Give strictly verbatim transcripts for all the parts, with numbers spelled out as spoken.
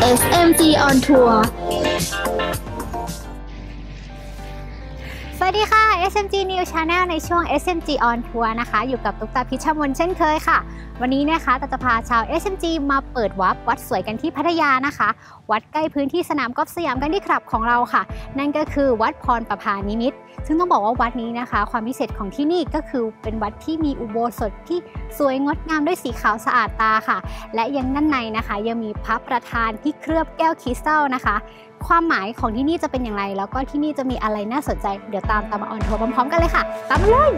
เอส เอ็ม จี on Tour สวัสดีค่ะ เอส เอ็ม จี News Channel ในช่วง เอส เอ็ม จี on Tour นะคะอยู่กับตุ๊กตาพิชมนเช่นเคยค่ะวันนี้นะคะจะพาชาว เอส เอ็ม จี มาเปิดวัดวัดสวยกันที่พัทยานะคะวัดใกล้พื้นที่สนามกอล์ฟสยามกันที่คลับของเราค่ะนั่นก็คือวัดพรประภานิมิตรซึ่งต้องบอกว่าวัดนี้นะคะความพิเศษของที่นี่ก็คือเป็นวัดที่มีอุโบสถที่สวยงดงามด้วยสีขาวสะอาดตาค่ะและยังด้านในนะคะยังมีพระประธานที่เคลือบแก้วคริสตัลนะคะความหมายของที่นี่จะเป็นอย่างไรแล้วก็ที่นี่จะมีอะไรน่าสนใจเดี๋ยวตามตามมาออนทัวร์พร้อมๆกันเลยค่ะตามมาเลย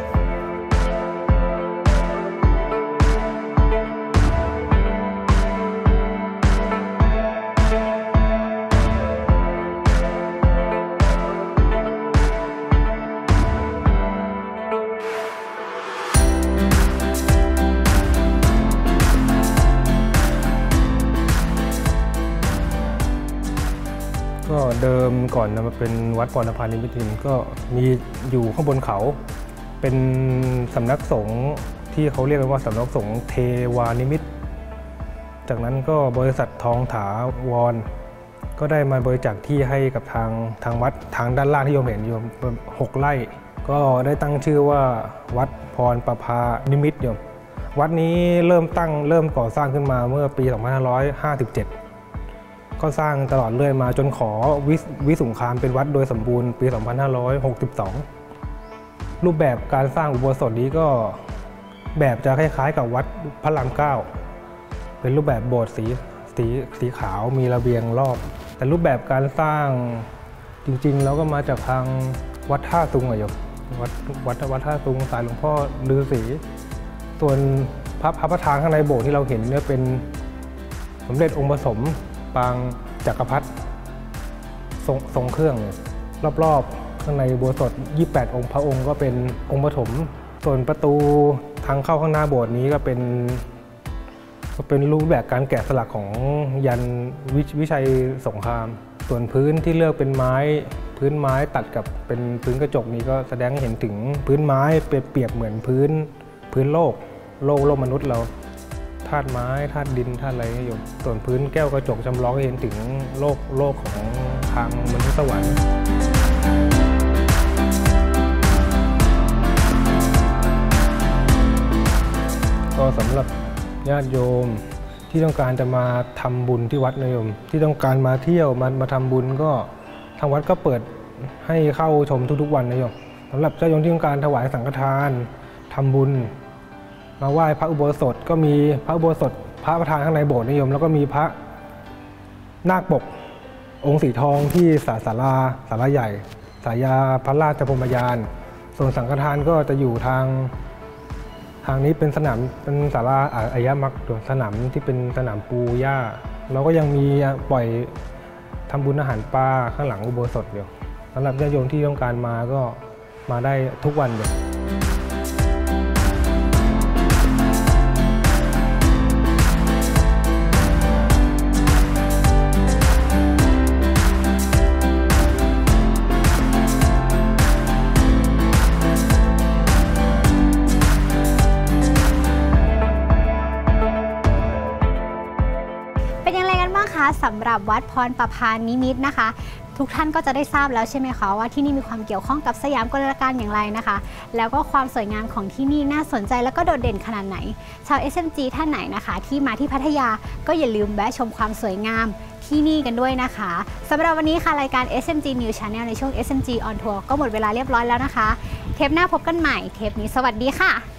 ก็เดิมก่อนนะมาเป็นวัดพรประภานิมิตรก็มีอยู่ข้างบนเขาเป็นสำนักสงฆ์ที่เขาเรียกกันว่าสำนักสงฆ์เทวานิมิตรจากนั้นก็บริษัททองถาวรก็ได้มาบริจาคที่ให้กับทางทางวัดทางด้านล่างที่โยมเห็นอยู่หกไร่ก็ได้ตั้งชื่อว่าวัดพรประภานิมิตรโยมวัดนี้เริ่มตั้งเริ่มก่อสร้างขึ้นมาเมื่อปีสองพันห้าร้อยห้าสิบเจ็ดก็สร้างตลอดเรื่อยมาจนขอวิวิสุงคามเป็นวัดโดยสมบูรณ์ปีสองพันห้าร้อยหกสิบสองรูปแบบการสร้างอุโบสถนี้ก็แบบจะคล้ายๆกับวัดพระรามเก้าเป็นรูปแบบโบสถ์สีสีสีขาวมีระเบียงรอบแต่รูปแบบการสร้างจริงๆแล้วก็มาจากทางวัดท่าตุงอะโยมวัดวัดวัดท่าตุงสายหลวงพ่อฤาษีส่วนพระพระประธานข้างในโบสถ์ที่เราเห็นเนี่ยเป็นสมเด็จองค์ผสมปางจักรพรรดิทรงทรงเครื่องรอบๆข้างในอุโบสถยี่สิบแปดองค์พระองค์ก็เป็นองค์ปฐมส่วนประตูทางเข้าข้างหน้าโบสถ์นี้ก็เป็นก็เป็นรูปแบบการแกะสลักของยัน ว, วิชัยสงครามส่วนพื้นที่เลือกเป็นไม้พื้นไม้ตัดกับเป็นพื้นกระจกนี้ก็แสดงให้เห็นถึงพื้นไม้เปรียบเหมือนพื้นพื้นโลกโลกโลกมนุษย์เราธาตุไม้ธาตุดินธาตุอะไรอยู่ส่วนพื้นแก้วกระจกจำลองให้เห็นถึงโลกโลกของทางมนุษย์สวรรค์ก็สำหรับญาติโยมที่ต้องการจะมาทำบุญที่วัดนะโยมที่ต้องการมาเที่ยวมามาทำบุญก็ทางวัดก็เปิดให้เข้าชมทุกๆวันนะโยมสำหรับญาติโยมที่ต้องการถวายสังฆทานทำบุญมาไหว้พระอุโบสถก็มีพระอุโบสถพระประธานข้างในโบสถ์นิยมแล้วก็มีพระนาคปกองค์สีทองที่ศาศาลาศาลาใหญ่สายาพระราชพรหมยานส่วนสังฆทานก็จะอยู่ทางทางนี้เป็นสนามเป็นศาลาอายมักสนามที่เป็นสนามปูหญ้าเราก็ยังมีปล่อยทำบุญอาหารปลาข้างหลังอุโบสถอยู่สำหรับญาติโยมที่ต้องการมาก็มาได้ทุกวันเลยสำหรับวัดพรประภานิมิตรนะคะทุกท่านก็จะได้ทราบแล้วใช่ไหมคะว่าที่นี่มีความเกี่ยวข้องกับสยามกลการอย่างไรนะคะแล้วก็ความสวยงามของที่นี่น่าสนใจแล้วก็โดดเด่นขนาดไหนชาว เอส เอ็ม จี ท่านไหนนะคะที่มาที่พัทยาก็อย่าลืมแวะชมความสวยงามที่นี่กันด้วยนะคะสำหรับวันนี้ค่ะรายการ เอส เอ็ม จี News Channel ในช่วง เอส เอ็ม จี on Tour ก็หมดเวลาเรียบร้อยแล้วนะคะเทปหน้าพบกันใหม่เทปนี้สวัสดีค่ะ